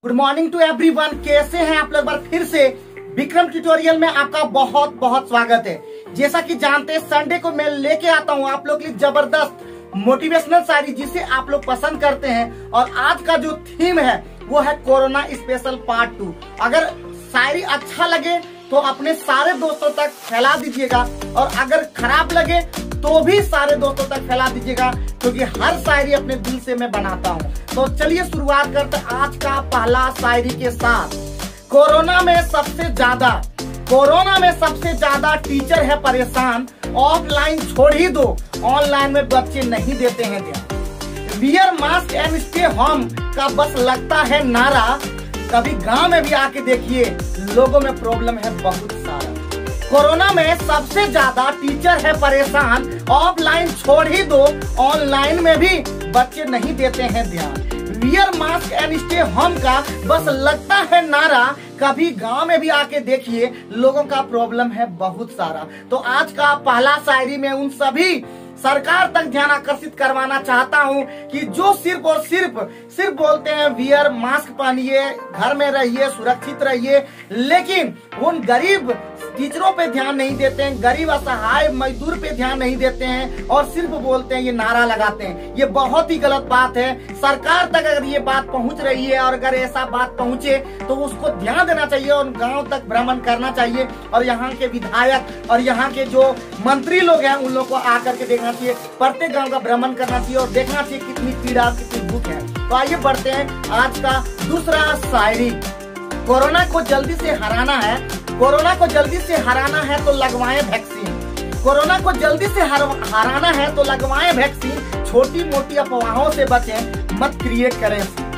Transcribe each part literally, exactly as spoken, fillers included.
Good morning to everyone. कैसे हैं आप लोग? एक बार फिर से विक्रम ट्यूटोरियल में आपका बहुत बहुत स्वागत है। जैसा कि जानते हैं, संडे को मैं लेके आता हूं आप लोग के लिए जबरदस्त मोटिवेशनल शायरी जिसे आप लोग पसंद करते हैं। और आज का जो थीम है वो है कोरोना स्पेशल पार्ट टू। अगर शायरी अच्छा लगे तो अपने सारे दोस्तों तक फैला दीजिएगा, और अगर खराब लगे तो भी सारे दोस्तों तक फैला दीजिएगा, क्योंकि हर शायरी अपने दिल से मैं बनाता हूँ। तो चलिए शुरुआत करते हैं आज का पहला शायरी के साथ। कोरोना में सबसे ज्यादा कोरोना में सबसे ज्यादा टीचर है परेशान, ऑफलाइन छोड़ ही दो, ऑनलाइन में बच्चे नहीं देते हैं ध्यान। Wear mask and stay home का बस लगता है नारा, कभी गांव में भी आके देखिए लोगों में प्रॉब्लम है बहुत सारा। कोरोना में सबसे ज्यादा टीचर है परेशान, ऑफलाइन छोड़ ही दो, ऑनलाइन में भी बच्चे नहीं देते हैं ध्यान। Wear mask and stay home का बस लगता है नारा, कभी गांव में भी आके देखिए लोगों का प्रॉब्लम है बहुत सारा। तो आज का पहला शायरी में उन सभी सरकार तक ध्यान आकर्षित करवाना चाहता हूं कि जो सिर्फ और सिर्फ सिर्फ बोलते हैं वियर मास्क पहनिए, घर में रहिए, सुरक्षित रहिए, लेकिन उन गरीब टीचरों पे ध्यान नहीं देते हैं, गरीब असहाय मजदूर पे ध्यान नहीं देते हैं, और सिर्फ बोलते हैं, ये नारा लगाते हैं। ये बहुत ही गलत बात है। सरकार तक अगर ये बात पहुंच रही है और अगर ऐसा बात पहुंचे तो उसको ध्यान देना चाहिए और गांव तक भ्रमण करना चाहिए, और यहाँ के विधायक और यहाँ के जो मंत्री लोग हैं उन लोग को आकर के देखना चाहिए, प्रत्येक गांव का भ्रमण करना चाहिए और देखना चाहिए कितनी पीड़ा कितनी दुख है। तो आइए बढ़ते हैं आज का दूसरा शायरी। कोरोना को जल्दी से हराना है कोरोना को जल्दी से हराना है तो लगवाएं वैक्सीन। कोरोना को जल्दी से हर, हराना है तो लगवाएं वैक्सीन। छोटी मोटी अफवाहों से बचें, मत क्रिएट करें।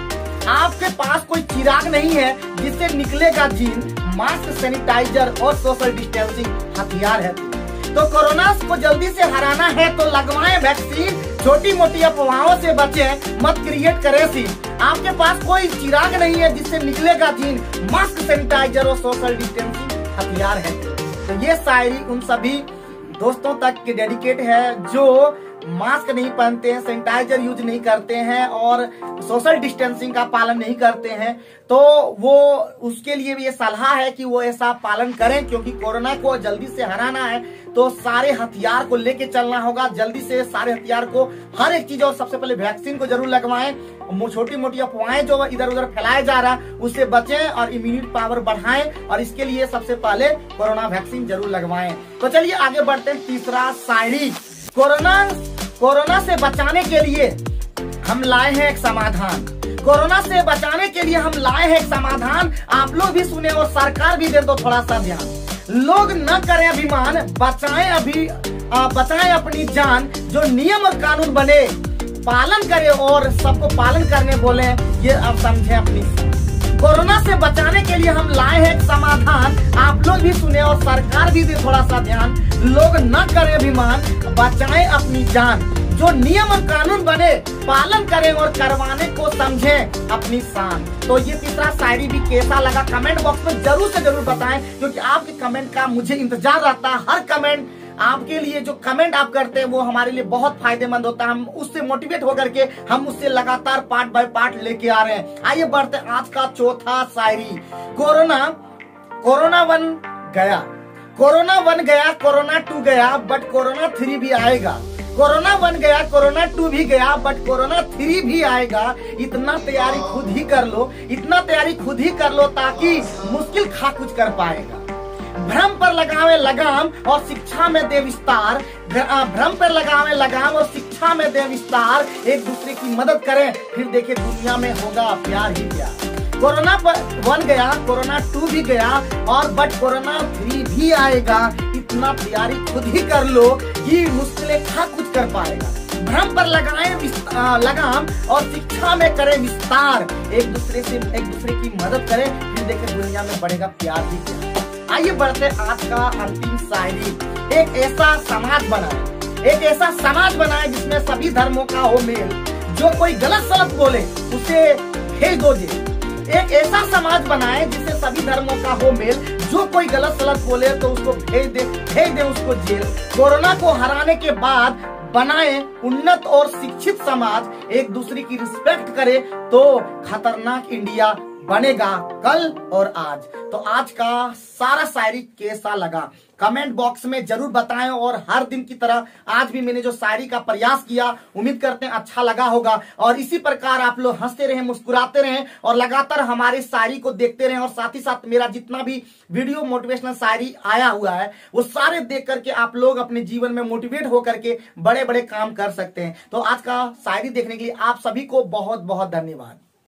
आपके पास कोई चिराग नहीं है जिससे निकलेगा जीन, मास्क, सैनिटाइजर और सोशल डिस्टेंसिंग हथियार है। तो कोरोना को जल्दी से हराना है तो लगवाएं वैक्सीन। छोटी मोटी अफवाहों से बचें, मत क्रिएट करें सीन। आपके पास कोई चिराग नहीं है जिससे निकलेगा जीन, मास्क, सैनिटाइजर और सोशल डिस्टेंसिंग हथियार है। तो ये शायरी उन सभी दोस्तों तक के डेडिकेट है जो मास्क नहीं पहनते हैं, सैनिटाइजर यूज नहीं करते हैं और सोशल डिस्टेंसिंग का पालन नहीं करते हैं। तो वो उसके लिए भी ये सलाह है कि वो ऐसा पालन करें, क्योंकि कोरोना को जल्दी से हराना है तो सारे हथियार को लेके चलना होगा। जल्दी से सारे हथियार को, हर एक चीज, और सबसे पहले वैक्सीन को जरूर लगवाएं। छोटी मोटी अफवाहें जो इधर उधर फैलाया जा रहा है उससे बचें और इम्यूनिटी पावर बढ़ाएं, और इसके लिए सबसे पहले कोरोना वैक्सीन जरूर लगवाएं। तो चलिए आगे बढ़ते हैं। तीसरा शायरी। कोरोना कोरोना से बचाने के लिए हम लाए हैं एक समाधान। कोरोना से बचाने के लिए हम लाए हैं एक समाधान। आप लोग भी सुने और सरकार भी दे दो थोड़ा सा ध्यान। लोग न करें अभिमान, बचाएं अभी आ, बचाएं अपनी जान। जो नियम और कानून बने पालन करें और सबको पालन करने बोले, ये अब समझे अपनी। कोरोना से बचाने के लिए हम लाए हैं एक समाधान। आप लोग भी सुने और सरकार भी दे थोड़ा सा ध्यान। लोग न करें अभिमान, बचाएं अपनी जान। जो नियम और कानून बने पालन करें और करवाने को समझें अपनी शान। तो ये तीसरा शायरी भी कैसा लगा कमेंट बॉक्स में जरूर से जरूर बताएं, क्योंकि आपके कमेंट का मुझे इंतजार रहता है। हर कमेंट आपके लिए, जो कमेंट आप करते हैं वो हमारे लिए बहुत फायदेमंद होता है। हम उससे मोटिवेट होकर के हम उससे लगातार पार्ट बाय पार्ट लेके आ रहे हैं। आइए बढ़ते हैं आज का चौथा शायरी। कोरोना कोरोना वन गया कोरोना वन गया कोरोना टू गया, बट कोरोना थ्री भी आएगा। कोरोना वन गया, कोरोना टू भी गया, बट कोरोना थ्री भी आएगा। इतना तैयारी खुद ही कर लो, इतना तैयारी खुद ही कर लो, ताकि मुश्किल खा कुछ कर पाएगा। भ्रम पर लगावे लगाम और शिक्षा में दे विस्तार। भ्रम पर लगावे लगाम और शिक्षा में दे विस्तार। एक दूसरे की मदद करें, फिर देखे दुनिया में होगा प्यार ही प्यार। कोरोना पर वन गया, कोरोना टू भी गया, और बट कोरोना थ्री भी आएगा। इतना तैयारी खुद ही कर लो कि मुश्किलें खा कुछ कर पाएगा। भ्रम पर लगाएं लगाम और शिक्षा में करें विस्तार। एक दूसरे से एक दूसरे की मदद करें, फिर देखे दुनिया में बढ़ेगा प्यार ही प्यार। आइए बढ़ते आज का अंतिम शायरी। एक ऐसा समाज बनाए एक ऐसा समाज बनाए जिसमें सभी धर्मों का हो मेल। जो कोई गलत सलत बोले उसे भेज दो जेल। एक ऐसा समाज बनाए जिससे सभी धर्मों का हो मेल। जो कोई गलत सलत बोले तो उसको भेज दे भेज दे उसको जेल। कोरोना को हराने के बाद बनाए उन्नत और शिक्षित समाज। एक दूसरे की रिस्पेक्ट करे तो खतरनाक इंडिया बनेगा कल और आज। तो आज का सारा शायरी कैसा लगा कमेंट बॉक्स में जरूर बताएं, और हर दिन की तरह आज भी मैंने जो शायरी का प्रयास किया उम्मीद करते हैं अच्छा लगा होगा। और इसी प्रकार आप लोग हंसते रहें, मुस्कुराते रहें और लगातार हमारे शायरी को देखते रहें। और साथ ही साथ मेरा जितना भी वीडियो मोटिवेशनल शायरी आया हुआ है वो सारे देख करके आप लोग अपने जीवन में मोटिवेट होकर के बड़े बड़े काम कर सकते हैं। तो आज का शायरी देखने के लिए आप सभी को बहुत बहुत धन्यवाद।